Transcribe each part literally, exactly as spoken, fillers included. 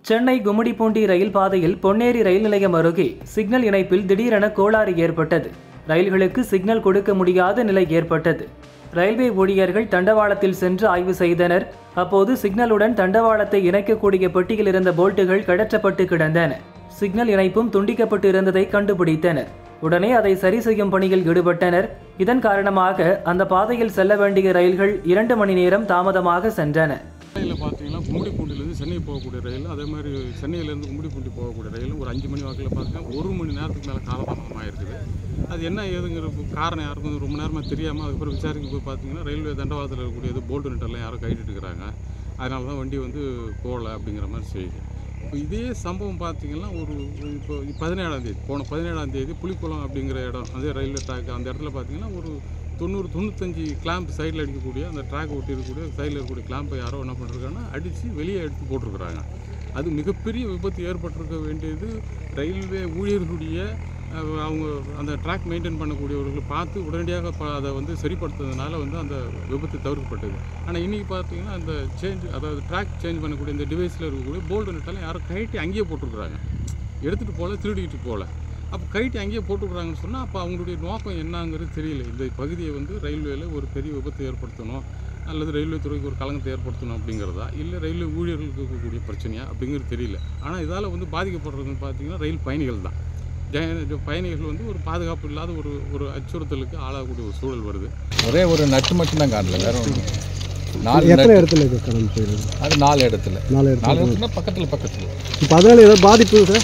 சென்னை கும்மிடிப்பூண்டி ரயில் பாதையில் பொன்னேரி ரயில் நிலையம் அருகே சிக்னல் இணைப்பில் திடீரென கோளாறு ஏற்பட்டது. ரயில்களுக்கு சிக்னல் கொடுக்க முடியாத நிலை ஏற்பட்டது. ரயில்வே ஊழியர்கள் தண்டவாளத்தில் சென்று ஆய்வு செய்தனர். அப்போது சிக்னலுடன் தண்டவாளத்தை இணைக்கக்கூடிய பெட்டியில் இருந்த போல்ட்டுகள் கழற்றப்பட்டு கிடந்தன. சிக்னல் இணைப்பும் துண்டிக்கப்பட்டு இருந்ததை கண்டுபிடித்தனர். உடனே அதை சரி செய்யும் பணியில் ஈடுபட்டனர். இதன் காரணமாக அந்த பாதையில் செல்ல வேண்டிய ரயில்கள் இரண்டு மணி நேரம் தாமதமாக சென்றன. சென்னையில் பார்த்தீங்கன்னா கும்மிடிப்பூண்டிலேருந்து சென்னை போகக்கூடிய ரயில், அதே மாதிரி சென்னையிலேருந்து கும்மிடிப்பூண்டி போகக்கூடிய ரயில் ஒரு அஞ்சு மணி வாக்கில் பார்த்தீங்கன்னா ஒரு மணி நேரத்துக்கு மேலே காலதாமதமாக இருக்குது. அது என்ன ஏதுங்கிற காரணம் யாருக்கும் ரொம்ப நேரமாக தெரியாமல் அதுக்கப்புறம் விசாரிக்க போய் பார்த்தீங்கன்னா ரயில்வே தண்டவாளத்தில் இருக்கக்கூடியது போல்ட்டு நெட்டெல்லாம் யாரும் கைட்டு இருக்கிறாங்க. அதனால தான் வண்டி வந்து போகலை அப்படிங்கிற மாதிரி செய்யுது. இப்போ இதே சம்பவம் பார்த்தீங்கன்னா ஒரு இப்போ பதினேழாம் தேதி போன பதினேழாம் தேதி புலிக்குளம் அப்படிங்கிற இடம், அதே ரயில்வே ட்ராக் அந்த இடத்துல பார்த்தீங்கன்னா ஒரு தொண்ணூறு தொண்ணூத்தஞ்சு கிளாம்ப் சைடில் அடிக்கக்கூடிய அந்த ட்ராக் ஒட்டி இருக்கக்கூடிய சைடில் இருக்கக்கூடிய கிளாம்பை யாரோ என்ன பண்ணிருக்காங்கன்னா அடித்து வெளியே எடுத்து போட்டிருக்கிறாங்க. அது மிகப்பெரிய விபத்து ஏற்பட்டிருக்க வேண்டியது ரயில்வே ஊழியர்களுடைய அவங்க அந்த ட்ராக் மெயின்டைன் பண்ணக்கூடியவர்களை பார்த்து உடனடியாக அதை வந்து சரிப்படுத்துறதுனால வந்து அந்த விபத்து தவிர்க்கப்பட்டது. ஆனால் இன்றைக்கி பார்த்தீங்கன்னா அந்த சேஞ்ச், அதாவது ட்ராக் சேஞ்ச் பண்ணக்கூடிய இந்த டிவைஸில் இருக்கக்கூடிய போல்டு நெட்டெல்லாம் யாரும் கைட்டி அங்கேயே போட்டுருக்குறாங்க. எடுத்துகிட்டு போகல, திருடிக்கிட்டு போகல. அப்போ கைட்டி அங்கேயே போட்டுக்கிறாங்கன்னு சொன்னால் அப்போ அவங்களுடைய நோக்கம் என்னங்கிறது தெரியல. இந்த பகுதியை வந்து ரயில்வேயில் ஒரு பெரிய விபத்து ஏற்படுத்தணும் அல்லது ரயில்வே துறைக்கு ஒரு கலங்கத்தை ஏற்படுத்தணும் அப்படிங்கிறதா, இல்லை ரயில்வே ஊழியர்களுக்கு இருக்கக்கூடிய பிரச்சனையா அப்படிங்கிறது தெரியல. ஆனால் இதால் வந்து பாதிக்கப்படுறதுன்னு பார்த்தீங்கன்னா ரயில் பயணிகள் தான். பயணிகள் வந்து ஒரு பாதுகாப்பு இல்லாத ஒரு ஒரு அச்சுறுத்தலுக்கு ஆளாகக்கூடிய ஒரு சூழல் வருது. ஒரே ஒரு நட்டு மட்டும்தான் காணல, வேற ஒன்று நாலு இடத்துல அது நாலு இடத்துல நாலு நாலு இடத்துல பக்கத்தில் பக்கத்தில். இப்போ அதனால ஏதாவது பாதிப்பு சார்?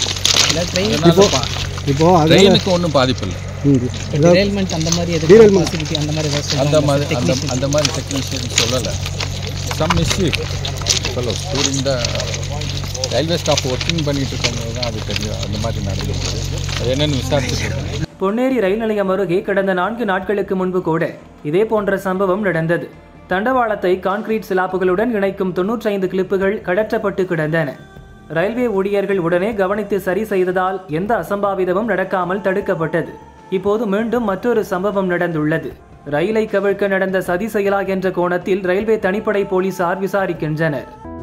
இப்போ ட்ரெயினுக்கு ஒன்றும் பாதிப்பு இல்லை. அந்த மாதிரி அந்த மாதிரி அந்த மாதிரி அந்த அந்த மாதிரி டெக்னீஷியன் சொல்லலை. சம் மிஸ்டேக் சொல்ல during the railway staff working பண்ணிட்டு இருக்கவங்க தான் அது தெரியும். அந்த மாதிரி நடந்துருக்குது. அது என்னென்னு விசாரிச்சுட்டு. பொன்னேரி ரயில் நிலையம் அருகே கடந்த நான்கு நாட்களுக்கு முன்பு கூட இதே போன்ற சம்பவம் நடந்தது. தண்டவாளத்தை கான்கிரீட் சிலாப்புகளுடன் இணைக்கும் தொன்னூற்றி ஐந்து கிளிப்புகள் கழற்றப்பட்டு கிடந்தன. ரயில்வே ஊழியர்கள் உடனே கவனித்து சரி செய்ததால் எந்த அசம்பாவிதமும் நடக்காமல் தடுக்கப்பட்டது. இப்போது மீண்டும் மற்றொரு சம்பவம் நடந்துள்ளது. ரயிலை கவிழ்க்க நடந்த சதி செயலா என்ற கோணத்தில் ரயில்வே தனிப்படை போலீசார் விசாரிக்கின்றனர்.